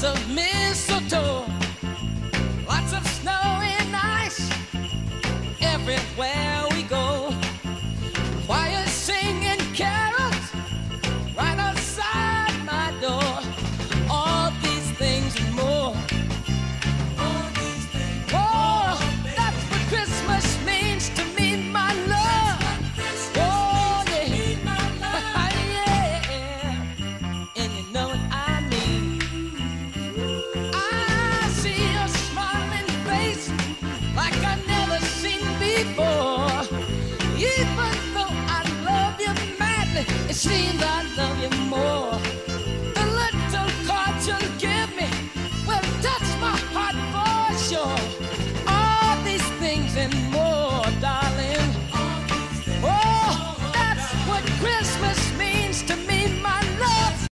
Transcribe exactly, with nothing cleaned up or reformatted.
lots of mistletoe, lots of snow and ice everywhere we go. Choir singing carols right outside my door. All these things and more. All these things. Oh, that's what Christmas means to me, my love. Oh, yeah. Yeah. And you know what I mean. I see your smiling face like I've never seen before. Even though I love you madly, it seems I love you more.